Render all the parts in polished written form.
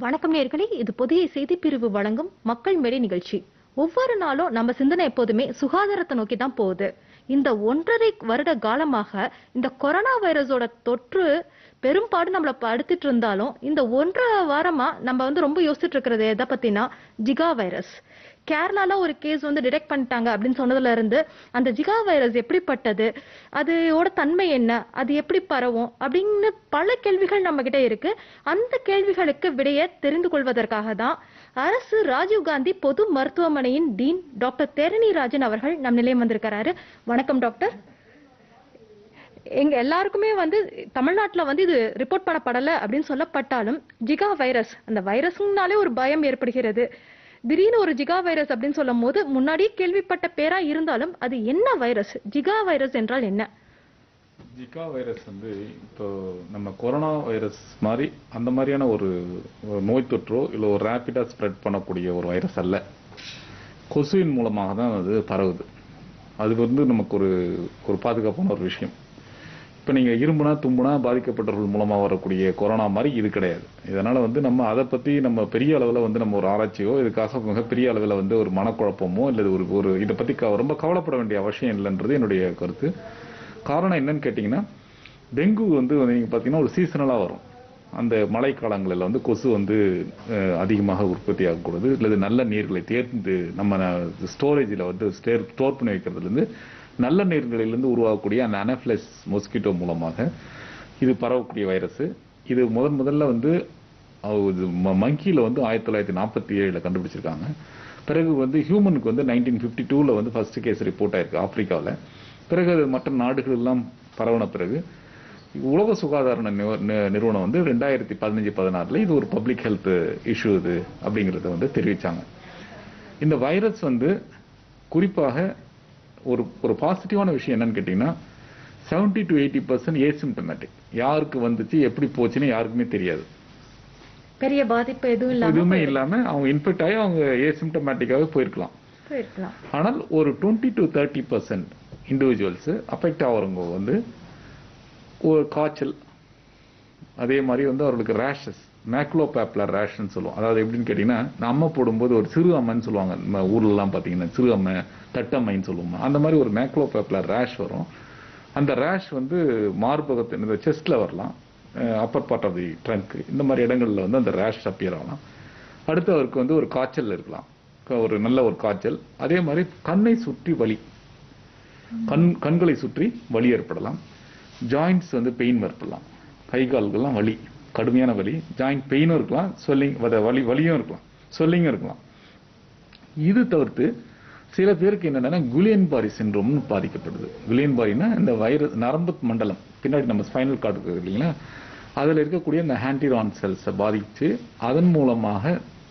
வணக்கம் நேயர்களே, இது புதிய செய்தி பிரிவு வழங்கும் மக்கள் மேடை நிகழ்ச்சி. ஒவ்வொரு நாளும் நம்ம சிந்தனை எப்போதுமே சுகாதாரத்தை நோக்கி தான் போகுது. இந்த 1.5 வருட காலமாக இந்த கொரோனா வைரஸோட தொற்று பெரும்பாடு நம்மள படுத்திட்டு இருந்தாலும் இந்த 1.5 வாரமா நம்ம ரொம்ப யோசிச்சுட்டு இருக்கிறது எதை பத்தினா ஜிகா வைரஸ். கேரளால ஒரு கேஸ் டிடெக்ட் பண்ணிட்டாங்க அப்படின்னு சொன்னதுல இருந்து அந்த ஜிகா வைரஸ் எப்படிப்பட்டது, அதோட தன்மை என்ன, அது எப்படி பரவும் அப்படின்னு பல கேள்விகள் நம்ம கிட்ட இருக்கு. அந்த கேள்விகளுக்கு விடையை தெரிந்து கொள்வதற்காக தான் அரசு ராஜீவ்காந்தி பொது மருத்துவமனையின் டீன் டாக்டர் தேரணி ராஜன் அவர்கள் நம் நிலையம் வந்திருக்கிறாரு. வணக்கம் டாக்டர். எங்க எல்லாருக்குமே தமிழ்நாட்டுல இது ரிப்போர்ட் பண்ணப்படல அப்படின்னு சொல்லப்பட்டாலும் ஜிகா வைரஸ், அந்த வைரஸ்னாலே ஒரு பயம் ஏற்படுகிறது. திடீர்னு ஒரு ஜிகா வைரஸ் அப்படின்னு சொல்லும் போது முன்னாடியே கேள்விப்பட்ட பேரா இருந்தாலும் அது என்ன வைரஸ், ஜிகா வைரஸ் என்றால் என்ன? ஜிகா வைரஸ் இப்போ நம்ம கொரோனா வைரஸ் மாதிரி அந்த மாதிரியான ஒரு நோய் தொற்றோ இல்லை ஒரு ரேபிடா ஸ்ப்ரெட் பண்ணக்கூடிய ஒரு வைரஸ் அல்ல. கொசுவின் மூலமாக தான் அது பரவுது. அது நமக்கு ஒரு பாதுகாப்பான ஒரு விஷயம். இப்போ நீங்கள் இரும்புனா தும்புனா பாதிக்கப்பட்டவர்கள் மூலமாக வரக்கூடிய கொரோனா மாதிரி இது கிடையாது. இதனால நம்ம அதை பற்றி நம்ம பெரிய அளவில் நம்ம ஒரு ஆராய்ச்சியோ இதுக்காக மிகப்பெரிய அளவில் ஒரு மனக்குழப்பமோ இல்லை ஒரு இதை பற்றி ரொம்ப கவலைப்பட வேண்டிய அவசியம் இல்லைன்றது என்னுடைய கருத்து. காரணம் என்னன்னு கேட்டிங்கன்னா, டெங்கு நீங்கள் பார்த்தீங்கன்னா ஒரு சீசனலாக வரும். அந்த மழை காலங்களில் கொசு அதிகமாக உற்பத்தி ஆகக்கூடாது. இல்லை நல்ல நீர்களை தேர்ந்து நம்ம ஸ்டோரேஜில் ஸ்டோர் பண்ணி வைக்கிறதுலேருந்து நல்ல நீர்களிலிருந்து உருவாகக்கூடிய அந்த அனஃபிலஸ் மொஸ்கிட்டோ மூலமாக இது பரவக்கூடிய வைரஸ். இது முதல்ல மங்கியில் 1947 கண்டுபிடிச்சிருக்காங்க. பிறகு ஹியூமனுக்கு 1952 ஃபர்ஸ்ட் கேஸ் ரிப்போர்ட் ஆயிருக்கு ஆப்பிரிக்காவில். பிறகு அது மற்ற நாடுகள் எல்லாம் பரவன பிறகு உலக சுகாதார நிறுவனம் 2015-16 இது ஒரு பப்ளிக் ஹெல்த் இஷ்யூ இது அப்படிங்கறத தெரிவிச்சாங்க. இந்த வைரஸ் குறிப்பாக ஒரு பாசிட்டிவான விஷயம் என்னன்னு கேட்டீங்கன்னா 70 to 80% ஏசிம்டமேட்டிக். யாருக்கு வந்துச்சு எப்படி போச்சுன்னு யாருக்குமே தெரியாது. பெரிய பாதிப்பு எதுவுமே இல்லாம அவங்க இன்ஃபெக்ட் ஆகி அவங்க ஏசிம்டமேட்டிக்காவே போயிருக்கலாம். ஆனால் ஒரு 20 to 30% இண்டிவிஜுவல்ஸ் அஃபெக்ட் ஆகிறவங்க ஒரு காய்ச்சல், அதே மாதிரி அவர்களுக்கு ரேஷஸ், மேக்லோபாப்புலர் ரேஷ்னு சொல்லுவோம். அதாவது எப்படின்னு கேட்டீங்கன்னா, அம்மை போடும்போது ஒரு சிறு அம்மைன்னு சொல்லுவாங்க. நம்ம ஊர்லலாம் பார்த்தீங்கன்னா சிறு அம்மை, தட்டம்மைன்னு சொல்லுவோம். அந்த மாதிரி ஒரு மேக்லோபாப்புலர் ரேஷ் வரும். அந்த ரேஷ் மார்பகத்தின் இந்த செஸ்ட்ல வரலாம், upper part of the trunk, இந்த மாதிரி இடங்கள்ல அந்த ரேஷ் அப்பியர் ஆகலாம். அடுத்து அவருக்கு ஒரு காய்ச்சல் இருக்கலாம், ஒரு நல்ல ஒரு காய்ச்சல். அதே மாதிரி கண்ணை சுற்றி வலி, கண்களை சுற்றி வலி ஏற்படலாம். ஜாயிண்ட்ஸ் பெயின் ஏற்படலாம், கை கால்கள்லாம் வலி, கடுமையான வலி, ஜாயிண்ட் பெயினும் இருக்கலாம், ஸ்வெல்லிங் வலியும் இருக்கலாம், ஸ்வெல்லிங்கும் இருக்கலாம். இது தவிர்த்து சில பேருக்கு என்னன்னா குலியன் பாரி சிண்ட்ரோம் பாதிக்கப்படுது. குலியன் பாரினா இந்த வைரஸ் நரம்பு மண்டலம் பின்னாடி நம்ம ஸ்பைனல் கார்டு இருக்கு இல்லைங்களா, அதில் இருக்கக்கூடிய இந்த ஆன்டிரான் செல்ஸை பாதிச்சு அதன் மூலமாக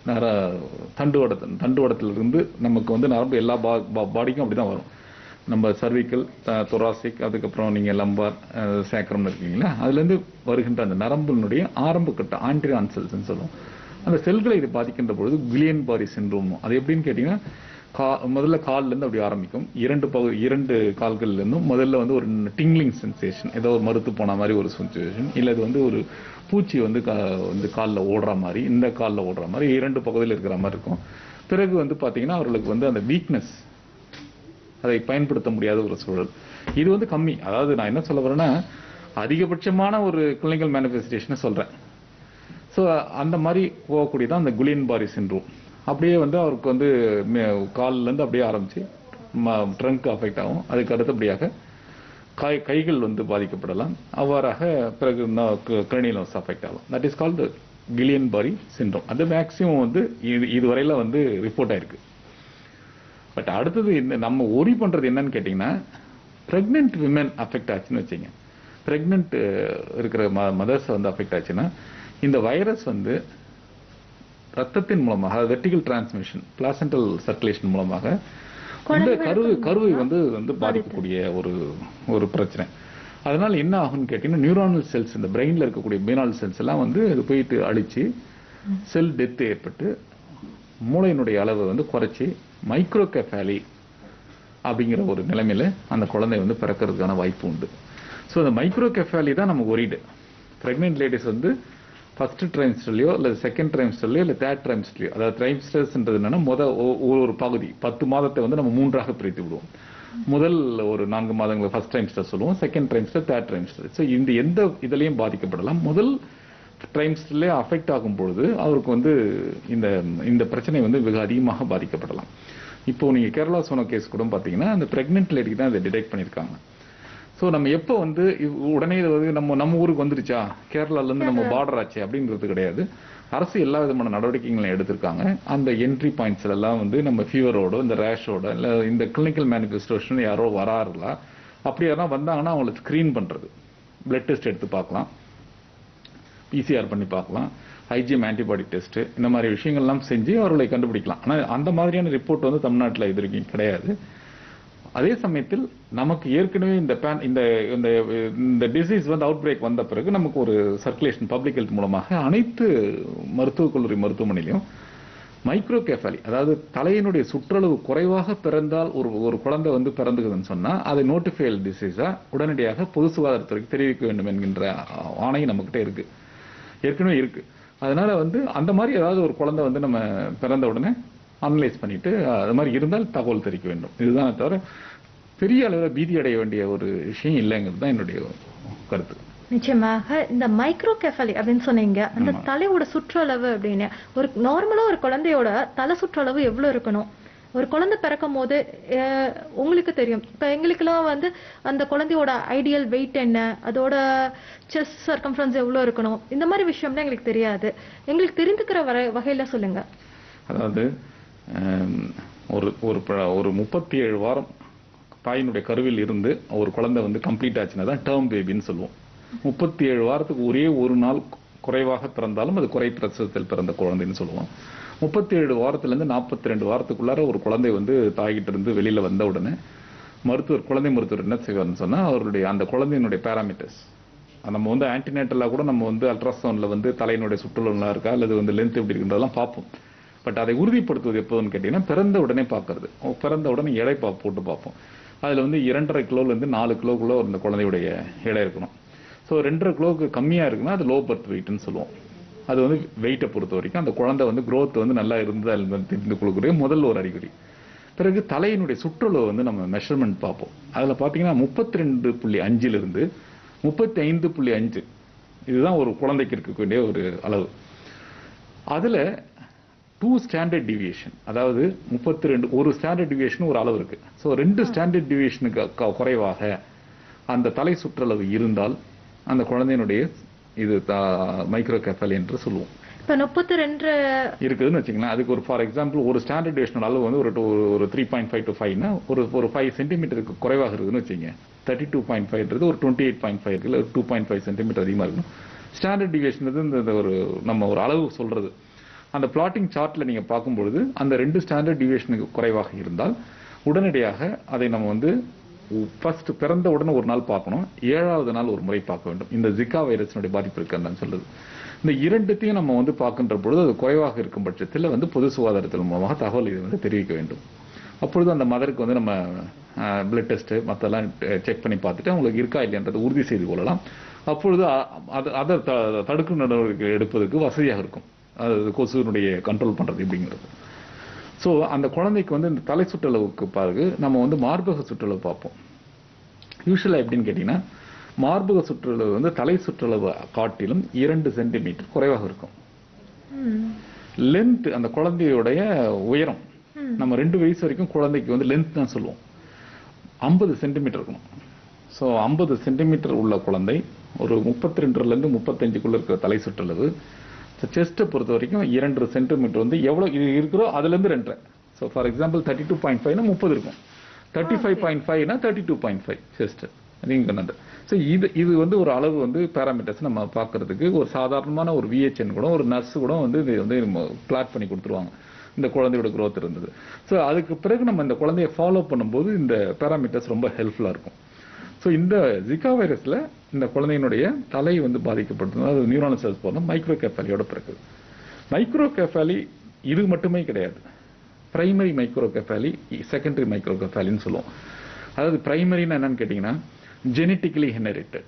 தண்டுவடத்திலிருந்து நமக்கு நரம்பு எல்லா பாடிக்கும் அப்படிதான் வரும். நம்ம சர்விக்கல், தொராசிக், அதுக்கப்புறம் நீங்க லம்பார், சேக்கரம் இருக்கீங்களா, அதுலேருந்து வருகின்ற அந்த நரம்பினுடைய ஆரம்ப கட்ட ஆன்டிரான் செல்ஸ் சொல்லுவோம். அந்த செல்களை இது பாதிக்கின்ற பொழுது குலியன் பாரி சிண்ட்ரோம். அது எப்படின்னு கேட்டீங்கன்னா, முதல்ல கால்ல இருந்து அப்படி ஆரம்பிக்கும். இரண்டு கால்கள்ல இருந்தும் முதல்ல ஒரு டிங்லிங் சென்சேஷன், ஏதோ ஒரு மறுத்து போன மாதிரி ஒரு சென்சேஷன், இல்ல இது ஒரு பூச்சி காலில் ஓடுற மாதிரி, இந்த காலில் ஓடுற மாதிரி இரண்டு பகுதியில் இருக்கிற மாதிரி இருக்கும். பிறகு பாத்தீங்கன்னா அவர்களுக்கு அந்த வீக்னஸ், அதை பயன்படுத்த முடியாத ஒரு சூழல். இது கம்மி. அதாவது நான் என்ன சொல்ல வரேன்னா, அதிகபட்சமான ஒரு கிளினிக்கல் மேனிஃபெஸ்டேஷனை சொல்றேன். ஸோ அந்த மாதிரி போகக்கூடியதான் அந்த குலியன் பாரி சிண்ட்ரோம். அப்படியே அவருக்கு காலில் இருந்து அப்படியே ஆரம்பிச்சு ட்ரங்க் அஃபெக்ட் ஆகும். அதுக்கு அடுத்தபடியாக கைகள் பாதிக்கப்படலாம். அவ்வாறாக பிறகு கிரனியல் அஃபெக்ட் ஆகும். That is called Guillain Barre syndrome. அது மேக்சிமம் இதுவரையில ரிப்போர்ட் ஆயிருக்கு. பட் அடுத்தது நம்ம ஒரி பண்றது என்னன்னு கேட்டீங்கன்னா, பிரெக்னென்ட் விமன் அஃபெக்ட் ஆச்சுன்னு வச்சுங்க, பிரெக்னென்ட் இருக்கிற மதர்ஸ் அஃபெக்ட் ஆச்சுன்னா இந்த வைரஸ் ரத்தத்தின் மூலமாக, வெர்டிகல் டிரான்ஸ்மிஷன், பிளாசென்டல் சர்க்குலேஷன் மூலமாக இந்த கருவை பாதிக்கக்கூடிய ஒரு பிரச்சனை. அதனால என்ன ஆகும்னு கேட்டீங்கன்னா, நியூரானல் செல்ஸ், இந்த பிரெயின்ல இருக்கக்கூடிய பீனால் செல்ஸ் எல்லாம் இது போயிட்டு அழிச்சு செல் டெத் ஏற்பட்டு மூளையினுடைய அளவை குறைச்சி மைக்ரோகெஃபாலி அப்படிங்கிற ஒரு நிலைமையில அந்த குழந்தை பிறக்கிறதுக்கான வாய்ப்பு உண்டு. ஸோ அந்த மைக்ரோகெஃபாலி தான் நம்ம ஒரிடு. பிரெக்னென்ட் லேடிஸ் ஃபர்ஸ்ட் ட்ரைம்ஸ்டர்லையோ இல்லை செகண்ட் ட்ரைம்ஸ்டர்லையோ இல்லை தேர்ட் ட்ரைம்ஸ்டர்லையோ, அதாவது ட்ரைம்ஸ்டர்ஸ்ன்றது என்னன்னா ஒரு பகுதி 10 மாதத்தை வந்து நம்ம 3ஆக பிரித்து விடுவோம். முதல் ஒரு 4 மாதங்களை ஃபர்ஸ்ட் ட்ரைம்ஸ்டர் சொல்லுவோம், second trimester, third trimester. So இந்த எந்த இதுலையும் பாதிக்கப்படலாம். முதல் ட்ரைம்ஸ்டர்லேயே அஃபெக்ட் ஆகும் பொழுது அவருக்கு வந்து இந்த பிரச்சனை வந்து வெகு அதிகமாக பாதிக்கப்படலாம். இப்போ நீங்க கேரளா சொன்ன கேஸ் கூட பாத்தீங்கன்னா அந்த பிரெக்னென்ட் லேடிக்கு தான் இதை டிடெக்ட் பண்ணியிருக்காங்க. ஸோ நம்ம எப்போ வந்து உடனே நம்ம ஊருக்கு வந்துருச்சா, கேரளாலேருந்து நம்ம பார்டர் ஆச்சு அப்படின்றது கிடையாது. அரசு எல்லா விதமான நடவடிக்கைகளும் எடுத்திருக்காங்க. அந்த என்ட்ரி பாயிண்ட்ஸ்ல எல்லாம் வந்து நம்ம ஃபீவரோட, இந்த ரேஷோட, இல்லை இந்த கிளினிக்கல் மேனிஃபெஸ்டேஷன் யாரோ வராருங்களா, அப்படி யாரும் வந்தாங்கன்னா அவங்களை ஸ்கிரீன் பண்றது, பிளட் டெஸ்ட் எடுத்து பார்க்கலாம், பிசிஆர் பண்ணி பார்க்கலாம், ஐஜிஎம் ஆன்டிபாடி டெஸ்ட், இந்த மாதிரி விஷயங்கள்லாம் செஞ்சு அவர்களை கண்டுபிடிக்கலாம். ஆனால் அந்த மாதிரியான ரிப்போர்ட் வந்து தமிழ்நாட்டில் இது வரைக்கும் கிடையாது. அதே சமயத்தில் நமக்கு ஏற்கனவே இந்த டிசீஸ் வந்து அவுட் பிரேக் வந்த பிறகு நமக்கு ஒரு சர்க்குலேஷன் பப்ளிக் ஹெல்த் மூலமாக அனைத்து மருத்துவக் கல்லூரி மருத்துவமனையிலும் மைக்ரோகெஃபாலி, அதாவது தலையினுடைய சுற்றளவு குறைவாக பிறந்தால் ஒரு குழந்தை வந்து பிறந்துக்குதுன்னு சொன்னா அதை நோட்டிஃபைல் டிசீஸா உடனடியாக பொது சுகாதாரத்துறைக்கு தெரிவிக்க வேண்டும் என்கின்ற ஆணை நம்மகிட்ட இருக்கு, ஏற்கனவே இருக்கு. அதனால வந்து அந்த மாதிரி ஏதாவது ஒரு குழந்தை வந்து நம்ம பிறந்த உடனே அனலைஸ் பண்ணிட்டு அது மாதிரி இருந்தால் தகவல் தெரிவிக்க வேண்டும். இதுதான் தவிர பெரிய அளவில் பீதி அடைய வேண்டிய ஒரு விஷயம் இல்லைங்கிறது தான் என்னுடைய கருத்து. நிச்சயமாக இந்த மைக்ரோகெஃபாலி அப்படின்னு சொன்னீங்க, அந்த தலையோட சுற்றளவு அப்படின்னு ஒரு நார்மலா ஒரு குழந்தையோட தலை சுற்றளவு எவ்வளவு இருக்கணும்? ஒரு குழந்தை பிறக்கும் போது உங்களுக்கு தெரியும், இப்ப எங்களுக்கெல்லாம் வந்து அந்த குழந்தையோட ஐடியல் வெயிட் என்ன, அதோட செஸ்ட் சர்க்கம்ஃபரன்ஸ் எவ்வளவு இருக்கணும், இந்த மாதிரி விஷயம்லாம் எங்களுக்கு தெரியாது. எங்களுக்கு தெரிந்துக்கிற வகையில சொல்லுங்க. அதாவது ஒரு 37 வாரம் தாயினுடைய கருவில் இருந்து ஒரு குழந்தை வந்து கம்ப்ளீட் ஆச்சுன்னா தான் டேர்ம் பேபின்னு சொல்லுவோம். 37 வாரத்துக்கு ஒரே ஒரு நாள் குறைவாக பிறந்தாலும் அது குறை பிரசவத்தில் பிறந்த குழந்தைன்னு சொல்லுவோம். 37 வாரத்திலிருந்து 42 வாரத்துக்குள்ளார ஒரு குழந்தை வந்து தாய்கிட்ட இருந்து வெளியில வந்த உடனே குழந்தை மருத்துவர் என்ன செய்வார்னு சொன்னா அவருடைய அந்த குழந்தையினுடைய பேராமீட்டர்ஸ், நம்ம வந்து ஆன்டினேட்டலா கூட நம்ம வந்து அல்ட்ராசவுண்ட்ல வந்து தலையினுடைய சுற்றளவுலாம் இருக்கா அல்லது வந்து லென்த் எப்படி இருக்குன்றதெல்லாம் பார்ப்போம். பட் அதை உறுதிப்படுத்துவது எப்போதுன்னு கேட்டீங்கன்னா பிறந்த உடனே பார்க்கறது. பிறந்த உடனே எடை போட்டு பார்ப்போம். அதுல வந்து 2.5 கிலோலேருந்து 4 கிலோக்குள்ள அந்த குழந்தையுடைய எடை இருக்கணும். ஸோ 2.5 கிலோவுக்கு கம்மியா இருக்குன்னா அது லோ பர்த் வெயிட்னு சொல்லுவோம். அது வந்து வெயிட்டை பொறுத்த வரைக்கும் அந்த குழந்தை வந்து growth வந்து நல்லா இருந்தால் தெரிந்து கொள்ளக்கூடிய முதல் ஒரு அறிகுறி. பிறகு தலையினுடைய சுற்றளவு வந்து நம்ம மெஷர்மெண்ட் பார்ப்போம். அதுல பாத்தீங்கன்னா 32.5 35.5 இதுதான் ஒரு குழந்தைக்கு இருக்கக்கூடிய ஒரு அளவு. அதுல 2 ஸ்டாண்டர்ட் டிவியேஷன், அதாவது 32 ஒரு ஸ்டாண்டர்ட் டிவியேஷன் ஒரு அளவு இருக்கு. ஸோ 2 ஸ்டாண்டர்ட் டிவியேஷனுக்கு குறைவாக அந்த தலை சுற்றளவு இருந்தால் அந்த குழந்தையினுடைய இது மைக்ரோகெஃபாலி என்று சொல்லுவோம். இப்ப 32 இருக்குதுன்னு வச்சுக்கலாம். அதுக்கு ஒரு ஃபார் எக்ஸாம்பிள் ஒரு ஸ்டாண்டர்ட் டிவியேஷன் அளவு வந்து ஒரு 3.5 to 5னா ஒரு 5 சென்டிமீட்டருக்கு குறைவாக இருக்குதுன்னு வச்சுங்க. 32.5 ஒரு 28.5 இருக்கு, 2.5 சென்டிமீட்டர் அதிகமா இருக்கணும். ஸ்டாண்டர்ட் டிவியேஷன் இந்த நம்ம ஒரு அளவு சொல்றது. அந்த பிளாட்டிங் சார்ட்ல நீங்க பார்க்கும்பொழுது அந்த 2 ஸ்டாண்டர்ட் டிவியேஷனுக்கு குறைவாக இருந்தால் உடனடியாக அதை நம்ம வந்து ஃபர்ஸ்ட் பிறந்த உடனே ஒரு நாள் பார்க்கணும், 7வது நாள் ஒரு முறை பார்க்க வேண்டும். இந்த ஜிகா வைரஸினுடைய பாதிப்பு இருக்குன்னு சொல்லுது. இந்த இரண்டுத்தையும் நம்ம வந்து பார்க்கின்ற பொழுது அது குறைவாக இருக்கும் பட்சத்தில் வந்து பொது சுகாதாரத்தின் மூலமாக தகவல் இது வந்து தெரிவிக்க வேண்டும். அப்பொழுது அந்த மதருக்கு வந்து நம்ம பிளட் டெஸ்ட் மற்றெல்லாம் செக் பண்ணி பார்த்துட்டு அவங்களுக்கு இருக்கா இல்லையன்றதை உறுதி செய்து கொள்ளலாம். அப்பொழுது அதை தடுக்கும் நடவடிக்கை எடுப்பதற்கு வசதியாக இருக்கும். அது கொசுனுடைய கண்ட்ரோல் பண்றது அப்படிங்கிறது. ஸோ அந்த குழந்தைக்கு வந்து இந்த தலை சுற்றளவுக்கு பிறகு நம்ம வந்து மார்பக சுற்றளவு பார்ப்போம். யூஸ்வலா எப்படின்னு கேட்டீங்கன்னா மார்பக சுற்றளவு வந்து தலை சுற்றளவு காட்டிலும் 2 சென்டிமீட்டர் குறைவாக இருக்கும். லென்த் அந்த குழந்தையுடைய உயரம் நம்ம 2 வயசு வரைக்கும் குழந்தைக்கு வந்து லென்த் தான் சொல்லுவோம். 50 சென்டிமீட்டர் இருக்கணும். ஸோ 50 சென்டிமீட்டர் உள்ள குழந்தை ஒரு 32லேருந்து 35க்குள்ள இருக்கிற தலை சுற்றளவு. செஸ்ட்டை பொறுத்த வரைக்கும் 2 சென்டிமீட்டர் வந்து எவ்வளவு இது இருக்கிறோ அதுல இருந்து 2. ஸோ ஃபார் எக்ஸாம்பிள் 32.5னா 30 இருக்கும், 35.5னா 32.5 செஸ்ட் நீங்க. ஸோ இது வந்து ஒரு அளவு வந்து பேராமீட்டர்ஸ் நம்ம பார்க்கறதுக்கு ஒரு சாதாரணமான ஒரு விஹெச்என் கூட ஒரு நர்ஸ் கூட வந்து இதை வந்து பிளாட் பண்ணி கொடுத்துருவாங்க. இந்த குழந்தையோட growth இருந்தது. ஸோ அதுக்கு பிறகு நம்ம இந்த குழந்தைய ஃபாலோ பண்ணும்போது இந்த பேராமீட்டர்ஸ் ரொம்ப ஹெல்ப்ஃபுல்லா இருக்கும். ஸோ இந்த ஜிகா வைரஸ்ல இந்த குழந்தையினுடைய தலை வந்து பாதிக்கப்படுது, அது நியூரானல் செல்ஸ் போன மைக்ரோகெஃபாலியோட பிறகு. மைக்ரோகெஃபாலி இது மட்டுமே கிடையாது. பிரைமரி மைக்ரோகெஃபாலி, செகண்டரி மைக்ரோகெஃபாலின்னு சொல்லுவோம். அதாவது பிரைமரின்னு என்னன்னு கேட்டீங்கன்னா ஜெனட்டிக்கலி இன்ஹெரிட்டட்,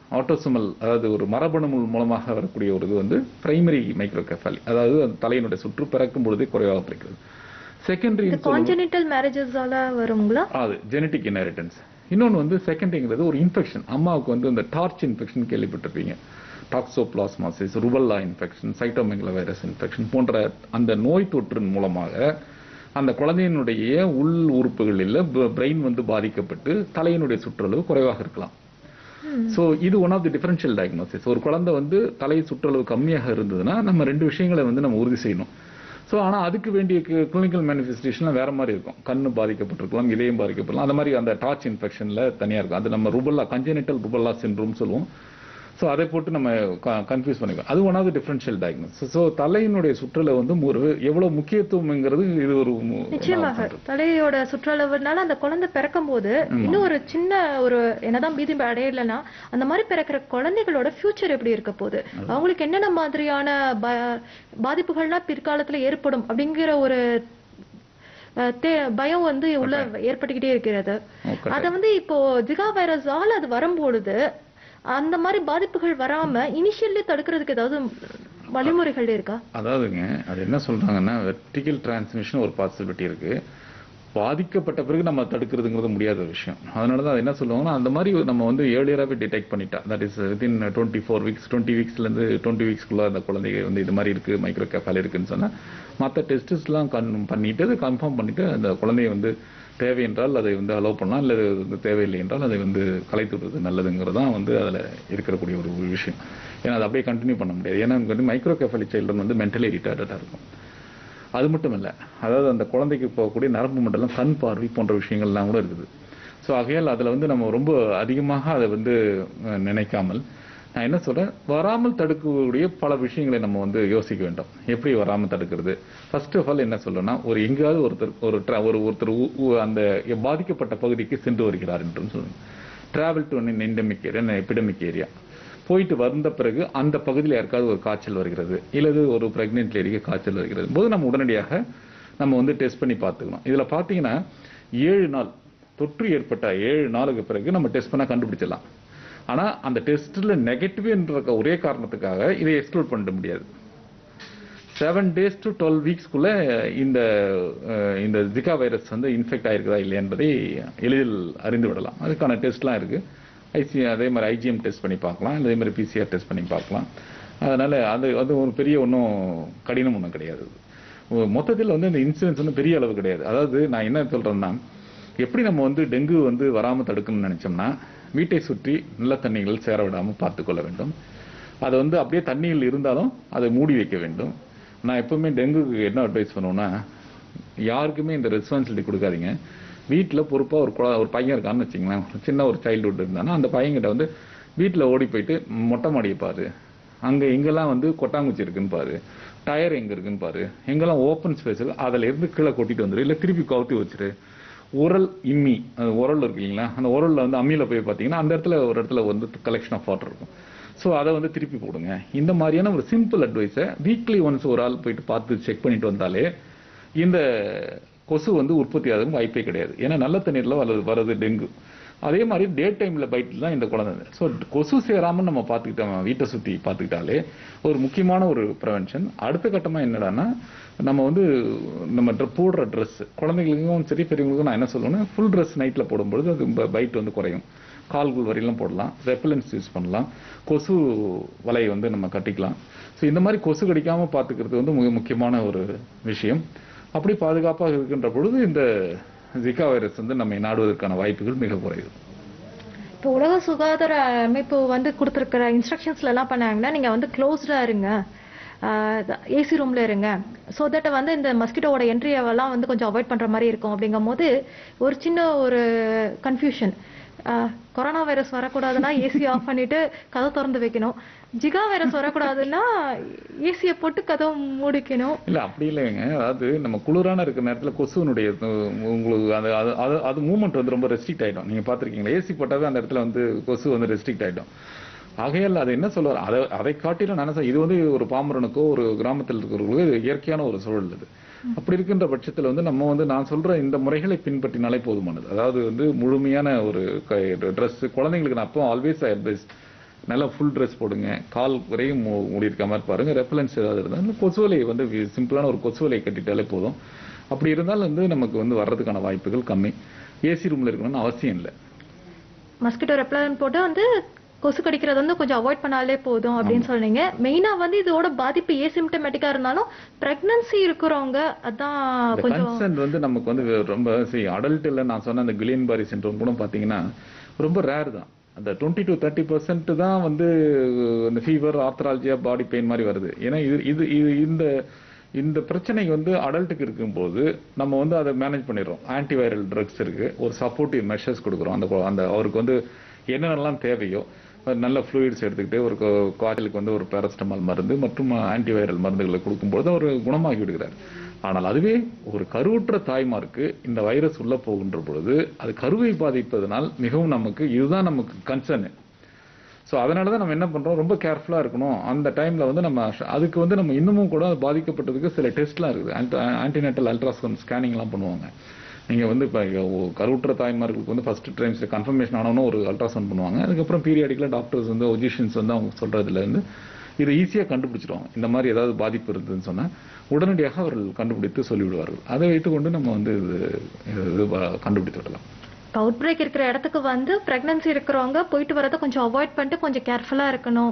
ஆட்டோசோமல், அதாவது ஒரு மரபணு மூலமாக வரக்கூடிய ஒரு இது வந்து பிரைமரி மைக்ரோகெஃபாலி, அதாவது தலையினுடைய சுற்று பிறக்கும் பொழுதே குறைவாக பிறக்கிறது. செகண்டரி கான்ஜெனிட்டல் மேரேஜஸால வருங்களா? அது ஜெனடிக் இன்ஹெரிட்டன்ஸ். இன்னொன்று வந்து செகண்டரிங்கிறது ஒரு இன்ஃபெக்ஷன். அம்மாவுக்கு வந்து இந்த டார்ச் இன்ஃபெக்ஷன் கேள்விப்பட்டிருப்பீங்க. Toxoplasmosis, rubella infection, cytomegalo virus infection போன்ற அந்த நோய் தொற்றின் மூலமாக அந்த குழந்தையினுடைய உள் உறுப்புகளில் பிரெயின் வந்து பாதிக்கப்பட்டு தலையினுடைய சுற்றளவு குறைவாக இருக்கலாம். சோ இது one of the differential diagnosis. ஒரு குழந்தை வந்து தலை சுற்றளவு கம்மியாக இருந்ததுன்னா நம்ம 2 விஷயங்களை வந்து நம்ம உறுதி செய்யணும். சோ ஆனா அதுக்கு வேண்டிய கிளினிக்கல் மேனிஃபெஸ்டேஷன்லாம் வேற மாதிரி இருக்கும். கண்ணு பாதிக்கப்பட்டிருக்கலாம், இதயம் பாதிக்கப்படலாம். அந்த மாதிரி அந்த டார்ச் இன்ஃபெக்ஷன்ல தனியா இருக்கும். அது நம்ம ருபல்லா, கன்ஜெனிட்டல் ருபல்லா சிண்ட்ரோம் சொல்லுவோம். சோ அதை போட்டு நம்ம கன்ஃபியூஸ் பண்ணிக்கலாம். அது one of the differential diagnosis. So தலையினுடைய சுற்றளவு வந்து எவ்வளவு முக்கியத்துவம்ங்கிறது இது ஒரு நிச்சயமாக. தலையோட சுற்றளவுனால அந்த குழந்தை பிறக்கும் போது இன்னும் ஒரு சின்ன ஒரு என்னதான் பீதி அடையலைன்னா அந்த மாதிரி பிறக்கிற குழந்தைகளோட ஃபியூச்சர் எப்படி இருக்க போகுது, அவங்களுக்கு என்னென்ன மாதிரியான பாதிப்புகள்லாம் பிற்காலத்துல ஏற்படும் அப்படிங்கிற ஒரு பயம் வந்து உள்ள ஏற்பட்டுக்கிட்டே இருக்கிறது. அத வந்து இப்போ ஜிகா வைரஸால அது வரும்பொழுது அந்த மாதிரி பாதிப்புகள் வராம இனிஷியல்லி தடுக்கிறதுக்கு ஏதாவது வழிமுறைகள் இருக்கா? அதாவதுங்க, அது என்ன சொல்றாங்கன்னா வெர்டிகல் டிரான்ஸ்மிஷன் ஒரு பாசிபிலிட்டி இருக்கு. பாதிக்கப்பட்ட பிறகு நம்ம தடுக்கிறதுங்கிறது முடியாத விஷயம். அதனாலதான் அது என்ன சொல்லுவாங்கன்னா அந்த மாதிரி நம்ம வந்து ஏர்லியராகவே டிடெக்ட் பண்ணிட்டா, தட் இஸ் வித்தின் 24 வீக்ஸ் 20 வீக்ஸ்லேருந்து 20 வீக்ஸ்க்குள்ள அந்த குழந்தைங்க வந்து இது மாதிரி இருக்கு, மைக்ரோகெஃபாலி இருக்குன்னு சொன்னா மற்ற டெஸ்ட்லாம் பண்ணிட்டு அதை கன்ஃபார்ம் பண்ணிட்டு அந்த குழந்தைய வந்து தேவை என்றால் அதை வந்து அலோவ் பண்ணலாம், இல்லை தேவையில்லை என்றால் அதை வந்து கலைத்து விடுறது நல்லதுங்கிறது தான் வந்து அதில் இருக்கக்கூடிய ஒரு விஷயம். ஏன்னா அதை அப்படியே கண்டினியூ பண்ண முடியாது. ஏன்னா வந்து மைக்ரோகெஃபாலி சைல்ட்ரன் வந்து மென்டலி ரிட்டார்டடாக இருக்கும். அது மட்டும் இல்லை, அதாவது அந்த குழந்தைக்கு போகக்கூடிய நரம்பு மண்டலம், கண் பார்வை போன்ற விஷயங்கள்லாம் கூட இருக்குது. ஸோ ஆகையால் அதில் வந்து நம்ம ரொம்ப அதிகமாக அதை வந்து நினைக்காமல், நான் என்ன சொல்றேன், வராமல் தடுக்கக்கூடிய பல விஷயங்களை நம்ம வந்து யோசிக்க வேண்டும். எப்படி வராமல் தடுக்கிறது? ஃபர்ஸ்ட் ஆஃப் ஆல் என்ன சொல்லணும்னா, ஒரு எங்கேயாவது ஒருத்தர் அந்த பாதிக்கப்பட்ட பகுதிக்கு சென்று வருகிறார் என்று சொல்லுங்க. Travel to endemic area, epidemic area போயிட்டு வந்த பிறகு அந்த பகுதியில் யாருக்காவது ஒரு காய்ச்சல் வருகிறது, இல்லது ஒரு பிரெக்னென்ட் லேடிக்கு காய்ச்சல் வருகிறது போது நம்ம உடனடியாக நம்ம வந்து டெஸ்ட் பண்ணி பார்த்துக்கணும். இதுல பாத்தீங்கன்னா 7 நாள் தொற்று ஏற்பட்ட 7 நாளுக்கு பிறகு நம்ம டெஸ்ட் பண்ணா கண்டுபிடிச்சிடலாம். ஆனா அந்த டெஸ்ட்ல நெகட்டிவ் என்ற ஒரே காரணத்துக்காக இதை எக்ஸ்க்ளூட் பண்ண முடியாது. 7 days to 12 வீக்ஸ்க்குள்ள இந்த ஜிகா வைரஸ் வந்து இன்ஃபெக்ட் ஆயிருக்குதா இல்லையா என்பதை எளிதில் அறிந்து விடலாம். அதுக்கான டெஸ்ட்லாம் இருக்கு. அதே மாதிரி ஐஜிஎம் டெஸ்ட் பண்ணி பார்க்கலாம், அதே மாதிரி பிசிஆர் டெஸ்ட் பண்ணி பார்க்கலாம். அதனால அது ஒரு பெரிய ஒன்றும் கடினம் ஒன்றும் கிடையாது. மொத்தத்தில் வந்து இந்த இன்சிடென்ஸ் வந்து பெரிய அளவு கிடையாது. அதாவது நான் என்ன சொல்றேன்னா, எப்படி நம்ம வந்து டெங்கு வந்து வராமல் தடுக்கணும்னு நினைச்சோம்னா, வீட்டை சுற்றி நல்ல தண்ணிகள் சேர விடாமல் பார்த்துக்கொள்ள வேண்டும். அதை வந்து அப்படியே தண்ணியில் இருந்தாலும் அதை மூடி வைக்க வேண்டும். நான் எப்பவுமே டெங்குக்கு என்ன அட்வைஸ் பண்ணுவேன்னா, யாருக்குமே இந்த ரெஸ்பான்சிபிலிட்டி கொடுக்காதீங்க. வீட்டில் பொறுப்பாக ஒரு பையன் இருக்கான்னு வச்சுங்களேன், சின்ன ஒரு சைல்டுஹுட் இருந்தானா அந்த பையன்கிட்ட வந்து வீட்டில் ஓடி போயிட்டு மொட்டை மாடியை பாரு, அங்கே எங்கெல்லாம் வந்து கொட்டாங்குச்சி இருக்குன்னு பாரு, டயர் எங்கே இருக்குன்னு பாரு, எங்கெல்லாம் ஓப்பன் ஸ்பேஸ் இருக்கு அதில் இருந்து கீழே கொட்டிட்டு வந்துரு, இல்லை திருப்பி கவுத்தி வச்சிரு. உரல் இம்மி, உரல் இருக்கு இல்லைங்களா, அந்த உரலில் வந்து அம்மியில் போய் பார்த்தீங்கன்னா அந்த இடத்துல ஒரு இடத்துல வந்து கலெக்ஷன் ஆஃப் வாட்டர் இருக்கும். ஸோ அதை வந்து திருப்பி போடுங்க. இந்த மாதிரியான ஒரு சிம்பிள் அட்வைஸை வீக்லி ஒன்ஸ் ஒரு ஆள் போயிட்டு பார்த்து செக் பண்ணிட்டு வந்தாலே இந்த கொசு வந்து உற்பத்தி ஆகும் வாய்ப்பே கிடையாது. ஏன்னா நல்ல தண்ணீரில் வர்றது டெங்கு. அதே மாதிரி டே டைம்ல பைட்டில் தான் இந்த குழந்தை. ஸோ கொசு சேராமல் நம்ம பார்த்துக்கிட்டோம், வீட்டை சுற்றி பார்த்துக்கிட்டாலே ஒரு முக்கியமான ஒரு ப்ரிவென்ஷன். அடுத்த கட்டமாக என்னடான்னா, நம்ம வந்து நம்ம போடுற ட்ரெஸ், குழந்தைங்களுக்கும் சரி பெரியவங்களுக்கும் நான் என்ன சொல்லுவேன்னா, ஃபுல் ட்ரெஸ் நைட்டில் போடும்பொழுது அது பைட் வந்து குறையும். கால்கள் வரையிலும் போடலாம், ரெப்பலன்ஸ் யூஸ் பண்ணலாம், கொசு வலையை வந்து நம்ம கட்டிக்கலாம். ஸோ இந்த மாதிரி கொசு கடிக்காமல் பார்த்துக்கிறது வந்து மிக முக்கியமான ஒரு விஷயம். அப்படி பாதுகாப்பாக இருக்கின்ற பொழுது இந்த ஜிகா வைரஸ் வந்து நம்ம நாடுவதற்கான வாய்ப்புகள் மிக குறைவு. இப்போ உலக சுகாதார அமைப்பு வந்து கொடுத்துருக்கிற இன்ஸ்ட்ரக்ஷன்ஸ்ல எல்லாம் பண்ணாங்கன்னா, நீங்க வந்து க்ளோஸ்டா இருங்க, ஏசி ரூம்ல இருங்க, ஸோ தட் வந்து இந்த மஸ்கிட்டோட என்ட்ரியெல்லாம் வந்து கொஞ்சம் அவாய்ட் பண்ற மாதிரி இருக்கும். அப்படிங்கும் போது ஒரு சின்ன ஒரு கன்ஃபியூஷன், கொரோனா வைரஸ் வரக்கூடாதுன்னா ஏசி ஆஃப் பண்ணிட்டு கதை திறந்து வைக்கணும், ஜிகா வைரஸ் வரக்கூடாதுன்னா ஏசியை போட்டு கதவை மூடிக்கணும். இல்ல அப்படி இல்லைங்க. அதாவது நம்ம குளிரான இருக்கிற நேரத்தில் கொசுனுடைய உங்களுக்கு அது மூவ்மெண்ட் வந்து ரொம்ப ரெஸ்ட்ரிக்ட் ஆயிடும். நீங்க பாத்திருக்கீங்களா, ஏசி போட்டாவே அந்த இடத்துல வந்து கொசு வந்து ரெஸ்ட்ரிக்ட் ஆயிடும். ஆகையால் அது என்ன சொல்லுவார், அதை காட்டிலும் நான் இது வந்து ஒரு பாமரனுக்கோ ஒரு கிராமத்தில் இருக்கிறவர்களுக்கு இயற்கையான ஒரு சூழல் அது. அப்படி இருக்கின்ற பட்சத்தில் வந்து நம்ம வந்து நான் சொல்ற இந்த முறைகளை பின்பற்றினாலே போதுமானது. அதாவது வந்து முழுமையான ஒரு ட்ரெஸ் குழந்தைங்களுக்கு நான் அப்போ ஆல்வேஸ் அட்வைஸ், நல்லா ஃபுல் ட்ரெஸ் போடுங்க, கால் வரையும் மூடி இருக்க மாதிரி பாருங்க. ரெப்பலன்ஸ் ஏதாவது இருந்தால் கொசுவலை வந்து சிம்பிளான ஒரு கொசுவலை கட்டிட்டாலே போதும். அப்படி இருந்தாலும் வந்து நமக்கு வந்து வர்றதுக்கான வாய்ப்புகள் கம்மி. ஏசி ரூம்ல இருக்கணும்னு அவசியம் இல்லை. மஸ்கிட்டோ ரெப்பலன் போட்டு வந்து கொசு கடிக்கிறது வந்து கொஞ்சம் அவாய்ட் பண்ணாலே போதும் அப்படின்னு சொன்னீங்க. மெயினா வந்து இதோட பாதிப்பு ஏசிம்டமேட்டிக்கா இருந்தாலும் பிரெக்னன்சி இருக்கிறவங்க அதான் கொஞ்சம் கன்சர்ன் வந்து நமக்கு வந்து ரொம்ப அடல்ட்ல நான் சொன்ன அந்த கிலியன்-பாரி சிண்ட்ரோம் கூட பாத்தீங்கன்னா ரொம்ப ரேர் தான். அந்த 20 to 30% தான் வந்து இந்த ஃபீவர், ஆர்த்ராலஜியா, பாடி பெயின் மாதிரி வருது. ஏன்னா இது இந்த இந்த பிரச்சனை வந்து அடல்ட்டுக்கு இருக்கும்போது நம்ம வந்து அதை மேனேஜ் பண்ணிடுறோம். ஆன்டிவைரல் ட்ரக்ஸ் இருக்கு, ஒரு சப்போர்ட்டிவ் மெஷர்ஸ் கொடுக்குறோம். அந்த அவருக்கு வந்து என்னென்னலாம் தேவையோ நல்ல ஃப்ளூயிட்ஸ் எடுத்துக்கிட்டு ஒரு காய்ச்சலுக்கு வந்து ஒரு பேரஸ்டமால் மருந்து மற்றும் ஆன்டிவைரல் மருந்துகளை கொடுக்கும்போது அவர் குணமாகி விடுகிறார். ஆனால் அதுவே ஒரு கருவுற்ற தாய்மாருக்கு இந்த வைரஸ் உள்ள போகின்ற பொழுது அது கருவை பாதிப்பதனால் மிகவும் இதுதான் நமக்கு கன்சர்ன். ஸோ அதனால தான் நம்ம என்ன பண்றோம், ரொம்ப கேர்ஃபுல்லா இருக்கணும். அந்த டைம்ல வந்து அதுக்கு வந்து நம்ம இன்னமும் கூட பாதிக்கப்பட்டதுக்கு சில டெஸ்ட்லாம் இருக்குது. ஆன்டிநேட்டல் அல்ட்ராசவுண்ட் ஸ்கேனிங்லாம் பண்ணுவாங்க. நீங்க வந்து இப்போ கருவுற்ற தாய்மார்களுக்கு வந்து ஃபர்ஸ்ட் டைம்ஸ் கன்ஃபர்மேஷன் ஆனவனும் ஒரு அல்ட்ராசவுண்ட் பண்ணுவாங்க. அதுக்கப்புறம் பீரியாடிக்கலாக டாக்டர்ஸ் வந்து ஒஜிஷியன்ஸ் வந்து அவங்க சொல்றதுல இருந்து இதை ஈஸியாக கண்டுபிடிச்சிருவாங்க. இந்த மாதிரி ஏதாவது பாதிப்பு இருந்ததுன்னு சொன்னா உடனடியாக அவர்கள் கண்டுபிடித்து சொல்லிவிடுவார்கள். அதை வைத்துக்கொண்டு நம்ம வந்து இது கண்டுபிடித்து விடலாம். அவுட் பிரேக் இருக்கிற இடத்துக்கு வந்து பிரெக்னன்சி இருக்கிறவங்க போயிட்டு வரதை கொஞ்சம் அவாய்ட் பண்ணிட்டு கொஞ்சம் கேர்ஃபுல்லா இருக்கணும்.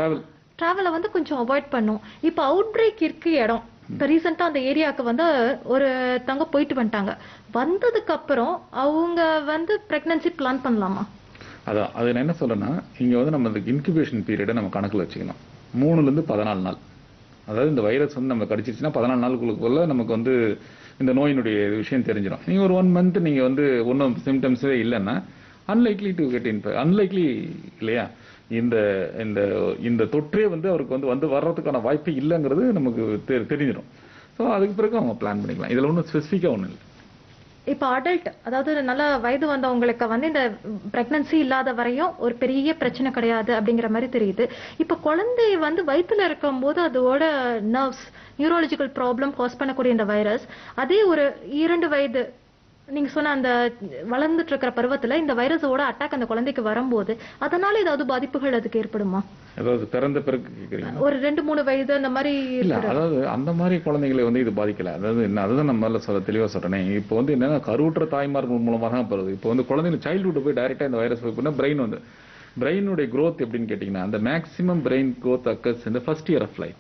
டிராவலை வந்து கொஞ்சம் அவாய்ட் பண்ணும். இப்போ அவுட் பிரேக் இருக்க இடம் இப்போ ரீசெண்டா அந்த ஏரியாவுக்கு வந்து ஒரு தங்க போயிட்டு வந்துட்டாங்க. வந்ததுக்கு அப்புறம் அவங்க வந்து பிரெக்னன்சி பிளான் பண்ணலாமா? அதான் அது நான் என்ன சொல்றேன்னா, இங்க வந்து நம்ம இந்த இன்குபேஷன் பீரியடை நம்ம கணக்குல வச்சுக்கலாம். 3ல இருந்து 14 நாள். அதாவது இந்த வைரஸ் வந்து நம்ம கடிச்சிருச்சுன்னா 14 நாளுக்குள்ள நமக்கு வந்து இந்த நோயினுடைய விஷயம் தெரிஞ்சிடும். நீங்க ஒரு 1 மந்த் நீங்க வந்து ஒன்றும் சிம்டம்ஸே இல்லைன்னா unlikely to get infect, unlikely இல்லையா, இந்த இந்த இந்த தொற்றே வந்து அவருக்கு வந்து வர்றதுக்கான வாய்ப்பு இல்லைங்கிறது நமக்கு தெரிஞ்சிடும். ஸோ அதுக்கு பிறகு அவங்க பிளான் பண்ணிக்கலாம். இதுல ஒன்றும் ஸ்பெசிஃபிக்கா ஒன்றும் இல்லை. இப்போ அடல்ட், அதாவது நல்ல வயது வந்தவங்களுக்கு வந்து இந்த பிரெக்னன்சி இல்லாத வரையும் ஒரு பெரிய பிரச்சனை கிடையாது அப்படிங்கிற மாதிரி தெரியுது. இப்போ குழந்தை வந்து வயிற்றுல இருக்கும் போது அதோட நர்வ்ஸ், நியூரலாஜிக்கல் ப்ராப்ளம் காஸ் பண்ணக்கூடிய இந்த வைரஸ் அதே ஒரு 2 வயது நீங்க சொன்ன அந்த வளர்ந்துட்டு இருக்கிற பருவத்துல இந்த வைரஸோட அட்டாக் அந்த குழந்தைக்கு வரும்போது அதனால ஏதாவது பாதிப்புகள் அதுக்கு ஏற்படுமா? அதாவது பிறந்த பிறகு கேக்குறீங்க? ஒரு 2-3 வயது அந்த மாதிரி இல்ல, அதாவது அந்த மாதிரி குழந்தைகளை வந்து இது பாதிக்கல. அதாவது அதுதான் நம்ம தெளிவா சொல்றேன். இப்போ வந்து என்னன்னா கருவுற்ற தாய்மார்கள் மூலமா தான் போறது. இப்போ வந்து குழந்தைங்க சைல்ட்ஹுட் போய் டைரக்டா இந்த வைரஸ் போய் பிரெயின் வந்து பிரெயினுடைய growth எப்படின்னு கேட்டீங்கன்னா, அந்த maximum brain growth occurs in the first year of life.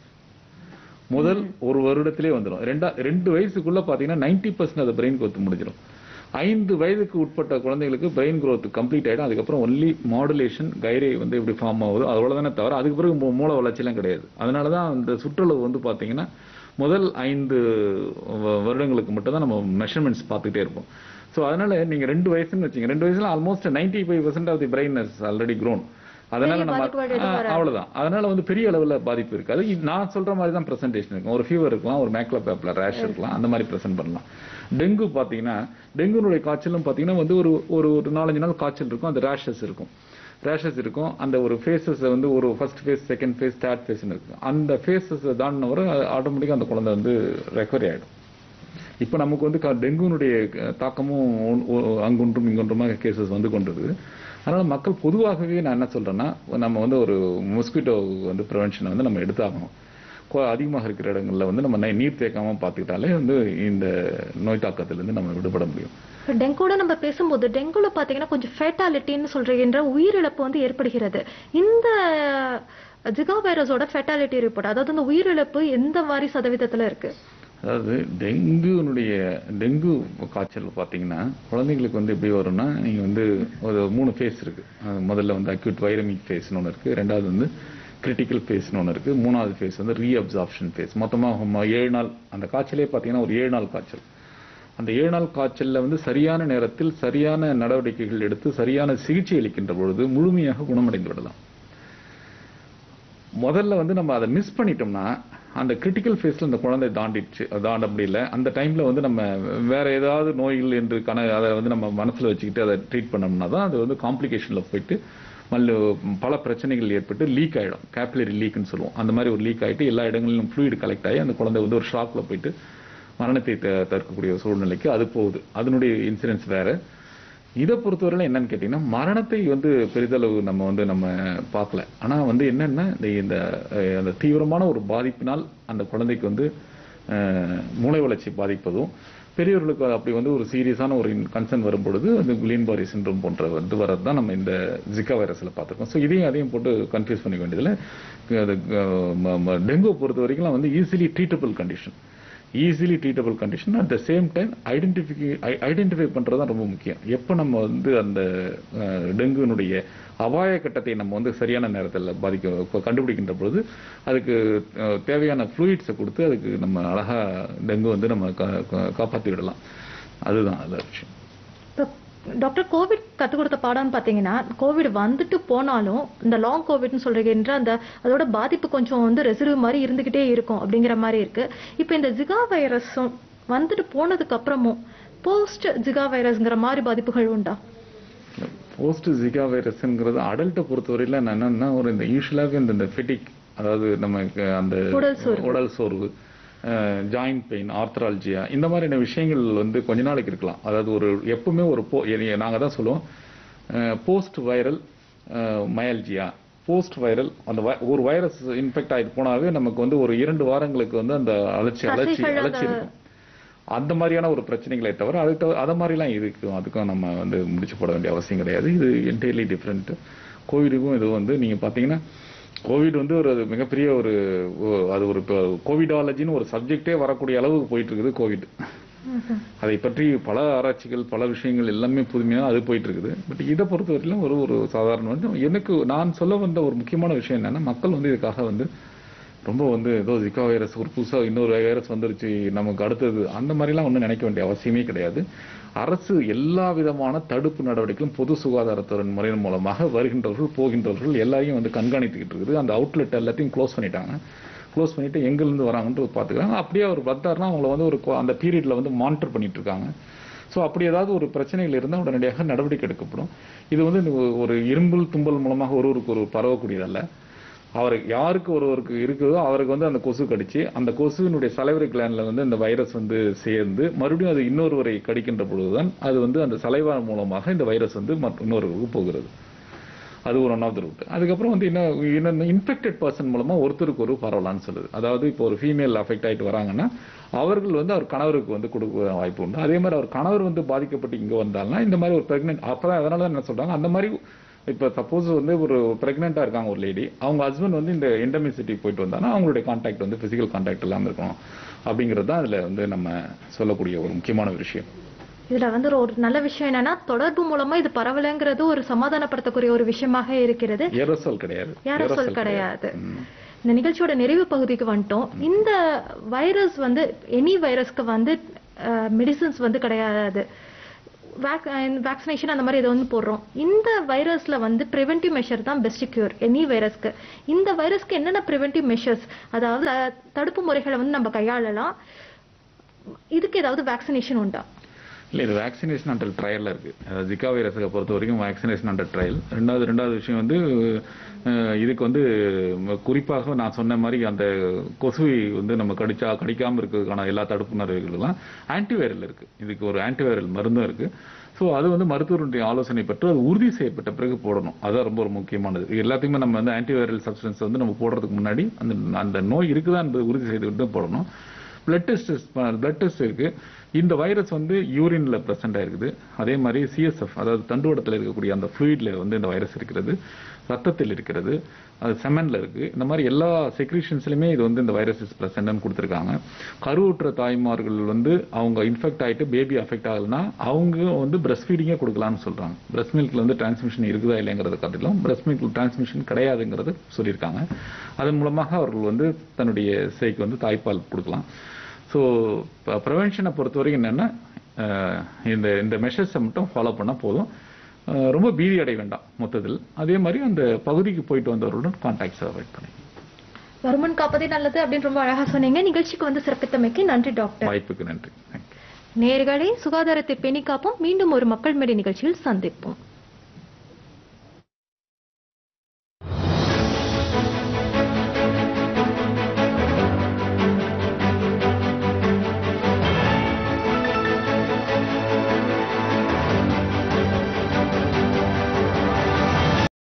முதல் ஒரு வருடத்திலே வந்துடும். 2 வயசுக்குள்ள பாத்தீங்கன்னா 90% அந்த பிரெயின் growth முடிஞ்சிடும். 5 வயதுக்கு உட்பட்ட குழந்தைகளுக்கு பிரெயின் growth கம்ப்ளீட் ஆயிடும். அதுக்கப்புறம் ஒன்லி மாடுலேஷன், கைரே வந்து எப்படி ஃபார்ம் ஆகுது அவ்வளவுதானே தவிர அதுக்கு பிறகு மூளை வளர்ச்சியெல்லாம் கிடையாது. அதனாலதான் அந்த சுற்றளவு வந்து பாத்தீங்கன்னா முதல் 5 வருடங்களுக்கு மட்டும் தான் நம்ம மெஷர்மெண்ட்ஸ் பார்த்துட்டே இருப்போம். ஸோ அதனால நீங்க 2 வயசுன்னு வச்சீங்க, 2 வயசுல almost 95% of the brain is already grown. அதனால நம்ம அவ்வளவுதான். அதனால வந்து பெரிய அளவுல பாதிப்பு இருக்காது. நான் சொல்ற மாதிரி தான் பிரசன்டேஷன் இருக்கும். ஒரு ஃபீவர் இருக்கலாம், ஒரு மேக்லா பேப்ல ரேஷ் இருக்கலாம், அந்த மாதிரி பிரசன்ட் பண்ணலாம். டெங்கு பாத்தீங்கன்னா, டெங்குனுடைய காய்ச்சலும் பாத்தீங்கன்னா வந்து ஒரு 4-5 நாள் காய்ச்சல் இருக்கும், அந்த ரேஷஸ் இருக்கும். அந்த ஒரு ஃபேஸஸ் வந்து ஒரு first phase, second phase, third phase இருக்கு. அந்த ஃபேஸஸ் தாண்டின வரை ஆட்டோமேட்டிக்கா அந்த குழந்தை வந்து ரெக்கவரி ஆயிடும். இப்ப நமக்கு வந்து டெங்குனுடைய தாக்கமும் அங்கொன்றும் இங்கொன்றுமாக கேசஸ் வந்து கொண்டிருக்கு. அதனால மக்கள் பொதுவாகவே நான் என்ன சொல்றேன்னா, நம்ம வந்து ஒரு மொஸ்கிட்டோ வந்து ப்ரிவென்ஷனை வந்து நம்ம எடுத்தாகணும். அதிகமாக இருக்கிற இடங்கள்ல வந்து நம்ம நீர் தேக்காம பார்த்துக்கிட்டாலே வந்து இந்த நோய் தாக்கத்திலிருந்து நம்ம விடுபட முடியும். டெங்கோட நம்ம பேசும்போது டெங்குல பாத்தீங்கன்னா கொஞ்சம் ஃபேட்டாலிட்டின்னு சொல்றீங்க, உயிரிழப்பு வந்து ஏற்படுகிறது. இந்த ஜிகா வைரஸோட ஃபேட்டாலிட்டி ரிப்போர்ட், அதாவது இந்த உயிரிழப்பு எந்த மாதிரி சதவீதத்துல இருக்கு? அதாவது டெங்கு காய்ச்சல் பார்த்தீங்கன்னா குழந்தைங்களுக்கு வந்து எப்படி வரும்னா, நீங்க வந்து ஒரு 3 ஃபேஸ் இருக்கு. முதல்ல வந்து அக்யூட் வைரமிக் ஃபேஸ்னு ஒன்று இருக்கு, 2வது வந்து கிரிட்டிக்கல் ஃபேஸ்னு ஒன்று இருக்கு, 3வது ஃபேஸ் வந்து ரீஅப்சார்ப்ஷன் ஃபேஸ். மொத்தமாக 7 நாள் அந்த காய்ச்சலே பார்த்தீங்கன்னா ஒரு 7 நாள் காய்ச்சல். அந்த 7 நாள் காய்ச்சல்ல வந்து சரியான நேரத்தில் சரியான நடவடிக்கைகள் எடுத்து சரியான சிகிச்சை அளிக்கின்ற பொழுது முழுமையாக குணமடைந்து விடலாம். முதல்ல வந்து நம்ம அதை மிஸ் பண்ணிட்டோம்னா அந்த கிரிட்டிக்கல் ஃபேஸ்ல அந்த குழந்தை தாண்ட முடியல. அந்த டைம்ல வந்து நம்ம வேற ஏதாவது நோய்கள் என்று அதை வந்து நம்ம மனசுல வச்சுக்கிட்டு அதை ட்ரீட் பண்ணோம்னா தான் அது வந்து காம்ப்ளிகேஷன்ல போயிட்டு பல பிரச்சனைகள் ஏற்பட்டு லீக் ஆயிடும். கேபிலரி லீக்னு சொல்லுவோம். அந்த மாதிரி ஒரு லீக் ஆயிட்டு எல்லா இடங்களிலும் ஃப்ளூயிட் கலெக்ட் ஆகி அந்த குழந்தை வந்து ஒரு ஷாக்ல போயிட்டு மரணத்தை தடுக்கக்கூடிய சூழ்நிலைக்கு அது போகுது. அதனுடைய இன்சிடென்ட்ஸ் வேற. இதை பொறுத்தவரையில என்னன்னு கேட்டீங்கன்னா, மரணத்தை வந்து பெரிதளவு நம்ம பார்க்கல. ஆனா வந்து என்னன்னா, அந்த தீவிரமான ஒரு பாதிப்பினால் அந்த குழந்தைக்கு வந்து மூளை வளர்ச்சி பாதிப்பதும், பெரியவர்களுக்கு அப்படி வந்து ஒரு சீரியஸான ஒரு கன்சர்ன் வரும்பொழுது அந்த குலியன்-பாரி சிண்ட்ரோம் போன்ற வந்து வரதுதான் நம்ம இந்த ஜிகா வைரஸ்ல பார்த்திருக்கோம். ஸோ இதையும் அதையும் போட்டு கன்ஃபியூஸ் பண்ணிக்க வேண்டியதில்லை. டெங்கு பொறுத்த வரைக்கும் வந்து easily treatable condition. At the same time identify பண்றது தான் ரொம்ப முக்கியம். எப்போ நம்ம வந்து அந்த டெங்குனுடைய அபாய கட்டத்தை நம்ம வந்து சரியான நேரத்தில் கண்டுபிடிக்கின்ற பொழுது அதுக்கு தேவையான ஃப்ளூயிட்ஸை கொடுத்து அதுக்கு நம்ம அழகா டெங்கு வந்து நம்ம காப்பாற்றி விடலாம். அதுதான் அதில் விஷயம். டாக்டர், கோவிட் கற்றுக் கொடுத்த பாடம்னு பார்த்தீங்கன்னா, கோவிட் வந்துட்டு போனாலும் இந்த லாங் கோவிட்னு சொல்றீங்கன்ற அதோட பாதிப்பு கொஞ்சம் வந்து ரெசிடிவ் மாதிரி இருந்துகிட்டே இருக்கும் அப்படிங்கிற மாதிரி இருக்கு. இப்போ இந்த ஜிகா வைரஸும் வந்துட்டு போனதுக்கு அப்புறமும் போஸ்ட் ஜிகா வைரஸ்ங்கிற மாதிரி பாதிப்புகள் உண்டா? போஸ்ட் ஜிகா வைரஸ்ங்கிறது அடல்ட்டை பொறுத்தவரையில என்னன்னா, ஒரு இந்த யூஸ்வலாகவே இந்த ஃபெட்டிக், அதாவது நமக்கு அந்த உடல் சோர்வு, ஜாயிண்ட் பெயின், ஆர்த்ராலஜியா, இந்த மாதிரியான விஷயங்கள் வந்து கொஞ்ச நாளைக்கு இருக்கலாம். அதாவது ஒரு எப்பவுமே நாங்க தான் சொல்லுவோம், post viral myalgia, post viral அந்த ஒரு வைரஸ் இன்ஃபெக்ட் ஆகிட்டு போனாவே நமக்கு வந்து ஒரு 2 வாரங்களுக்கு வந்து அந்த அலட்சி இருக்கும். அந்த மாதிரியான ஒரு பிரச்சனைகளை தவிர அதை மாதிரிலாம் இருக்கும். அதுக்கும் நம்ம வந்து முடிச்சு போட வேண்டிய அவசியம் கிடையாது. இது என்டையர்லி டிஃப்ரெண்ட். கோவிடுக்கும் இது வந்து நீங்க பாத்தீங்கன்னா, கோவிட் வந்து ஒரு மிகப்பெரிய அது ஒரு கோவிடாலஜின்னு ஒரு சப்ஜெக்டே வரக்கூடிய அளவுக்கு போயிட்டு இருக்குது கோவிட். அதை பற்றி பல ஆராய்ச்சிகள், பல விஷயங்கள் எல்லாமே புதுமையாக அது போயிட்டு இருக்குது. பட் இதை பொறுத்தவரையிலும் ஒரு சாதாரண எனக்கு நான் சொல்ல வந்த ஒரு முக்கியமான விஷயம் என்னன்னா, மக்கள் வந்து இதுக்காக வந்து ரொம்ப வந்து ஏதோ ஜிகா வைரஸ் ஒரு புதுசாக இன்னொரு வைரஸ் வந்துருச்சு நமக்கு அடுத்தது அந்த மாதிரிலாம் ஒன்றும் நினைக்க வேண்டிய அவசியமே கிடையாது. அரசு எல்லா விதமான தடுப்பு நடவடிக்கைகளும் பொது சுகாதாரத்துறை முறையின் மூலமாக வருகின்றவர்கள் போகின்றவர்கள் எல்லாரையும் வந்து கண்காணித்துக்கிட்டு இருக்குது. அந்த அவுட்லெட் எல்லாத்தையும் க்ளோஸ் பண்ணிட்டு எங்கிருந்து வராங்கன்றது பார்த்துக்கிறாங்க. அப்படியே அவர் வந்தாருன்னா அவங்கள வந்து அந்த பீரியட்ல வந்து மானிட்டர் பண்ணிட்டு இருக்காங்க. ஸோ அப்படி ஏதாவது ஒரு பிரச்சனைகள் இருந்தால் உடனடியாக நடவடிக்கை எடுக்கப்படும். இது வந்து ஒரு இரும்பல் தும்பல் மூலமாக ஒருவருக்கு ஒரு பரவக்கூடியதல்ல. யாருக்கு ஒருவருக்கு இருக்குதோ அவருக்கு வந்து அந்த கொசு கடிச்சு அந்த கொசுவினுடைய சலைவரி கிளாண்ட்ல வந்து இந்த வைரஸ் வந்து சேர்ந்து மறுபடியும் அது இன்னொருவரை கடிக்கின்ற பொழுதுதான் அது வந்து அந்த சலைவா மூலமாக இந்த வைரஸ் வந்து இன்னொருவருக்கு போகிறது. அது ஒரு ஒன் ஆஃப் த ரூட். அதுக்கப்புறம் வந்து இன்னும் இன்ஃபெக்டட் பர்சன் மூலமா ஒருத்தருக்கு ஒரு பரவலான்னு சொல்லுது. அதாவது இப்போ ஒரு ஃபீமேல் அஃபெக்ட் ஆயிட்டு வராங்கன்னா அவர்கள் வந்து அவர் கணவருக்கு வந்து கொடுக்க வாய்ப்பு உண்டு. அதே மாதிரி அவர் கணவர் வந்து பாதிக்கப்பட்டு இங்க வந்தாங்கன்னா இந்த மாதிரி ஒரு பிரெக்னென்ட், அப்பதான் அதனால என்ன சொல்றாங்க, அந்த மாதிரி இப்ப சப்போஸ் வந்து ஒரு பிரெக்னெண்டா இருக்காங்க ஒரு லேடி, அவங்க ஹஸ்பண்ட் வந்து இந்த எண்டமிசிட்டி போயிட்டு வந்தாங்கன்னா அவங்களுடைய கான்டாக்ட் வந்து பிசிக்கல் கான்டாக்ட் இல்லாம இருக்கணும் அப்படிங்கிறது தான் அதுல வந்து நம்ம சொல்லக்கூடிய ஒரு முக்கியமான விஷயம். இதுல வந்து ஒரு நல்ல விஷயம் என்னன்னா, தொடர்பு மூலமா இது பரவலங்கிறது ஒரு சமாதானப்படுத்தக்கூடிய ஒரு விஷயமாக இருக்கிறது. ஏரோசோல் கிடையாது. இந்த நிகழ்ச்சியோட நிறைவு பகுதிக்கு வந்துட்டோம். இந்த வைரஸ் வந்து எனி வைரஸ்க்கு வந்து மெடிசின்ஸ் வந்து கிடையாது, வேக்சினேஷன் அந்த மாதிரி ஏதோ வந்து போடுறோம். இந்த வைரஸ்ல வந்து பிரிவென்டிவ் மெஷர் தான் பெஸ்ட் கியூர் எனி வைரஸ்க்கு. இந்த வைரஸ்க்கு என்னென்ன பிரிவென்டிவ் மெஷர்ஸ், அதாவது தடுப்பு முறைகளை வந்து நம்ம கையாளலாம். இதுக்கு ஏதாவது வேக்சினேஷன் உண்டா? இல்லை, இது வேக்சினேஷன் அண்டர் ட்ரையலில் இருக்குது. ஜிகா வைரஸை பொறுத்த வரைக்கும் வேக்சினேஷன் அண்டர் ட்ரையல். ரெண்டாவது விஷயம் வந்து இதுக்கு வந்து குறிப்பாக நான் சொன்ன மாதிரி அந்த கொசுவை வந்து நம்ம கடிக்காமல் இருக்கிறதுக்கான எல்லா தடுப்பு நடவடிக்கைகளும் ஆன்டிவைரல் இருக்குது. இதுக்கு ஒரு ஆன்டிவைரல் மருந்தும் இருக்குது. ஸோ அது வந்து மருத்துவருடைய ஆலோசனை பெற்று அது உறுதி செய்யப்பட்ட பிறகு போடணும். அதுதான் ரொம்ப முக்கியமானது. எல்லாத்தையுமே நம்ம வந்து ஆன்டிவைரல் சப்ஸ்டன்ஸ் வந்து நம்ம போடுறதுக்கு முன்னாடி அந்த நோய் இருக்குதா என்பது உறுதி செய்துவிட்டு போடணும். பிளட் டெஸ்ட் இருக்கு. இந்த வைரஸ் வந்து யூரின்ல பிரசன்ட் ஆயிருக்குது. அதே மாதிரி சிஎஸ்எஃப், அதாவது தண்டுவடத்தில் இருக்கக்கூடிய அந்த ஃப்ளூயிட்ல வந்து இந்த வைரஸ் இருக்கிறது, ரத்தத்தில் இருக்கிறது, அது செமன்ல இருக்கு. இந்த மாதிரி எல்லா செக்ரீஷன்ஸ்லயுமே இது வந்து இந்த வைரஸ் இஸ் பிரசன்ட்னு கொடுத்துருக்காங்க. கருவுற்ற தாய்மார்கள் வந்து அவங்க இன்ஃபெக்ட் ஆயிட்டு பேபி அஃபெக்ட் ஆகலன்னா அவங்க வந்து பிரஸ்ட் ஃபீடிங்கே கொடுக்கலாம்னு சொல்றாங்க. பிரஸ்ட் மில்க்ல வந்து டிரான்ஸ்மிஷன் இருக்குதா இல்லைங்கிறத காட்டிலும் பிரஸ்ட் மில்க் டிரான்ஸ்மிஷன் கிடையாதுங்கிறது சொல்லியிருக்காங்க. அதன் மூலமாக அவர்கள் வந்து தன்னுடைய சேய்க்கு வந்து தாய்ப்பால் கொடுக்கலாம். ஸோ ப்ரிவென்ஷனை பொறுத்த வரைக்கும் என்னன்னா, இந்த மெஷர்ஸை மட்டும் ஃபாலோ பண்ணா போதும். ரொம்ப பீதி அடைய வேண்டாம் மொத்தத்தில். அதே மாதிரி அந்த பகுதிக்கு போயிட்டு வந்தவர்களுடன் கான்டாக்ட்ஸ் அவாய்ட் பண்ணி வருமுன் காப்பதே நல்லது அப்படின்னு ரொம்ப அழகா சொன்னீங்க. நிகழ்ச்சிக்கு வந்து சிறப்பித்தமைக்கு நன்றி டாக்டர். வாய்ப்புக்கு நன்றி. நேயர்களே, சுகாதாரத்தை பேணி காப்போம். மீண்டும் ஒரு மக்கள் மேடை நிகழ்ச்சியில் சந்திப்போம்.